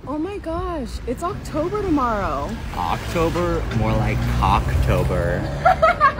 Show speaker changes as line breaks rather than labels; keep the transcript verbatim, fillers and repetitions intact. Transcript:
Oh my gosh, it's October tomorrow.
October? More like Cocktober.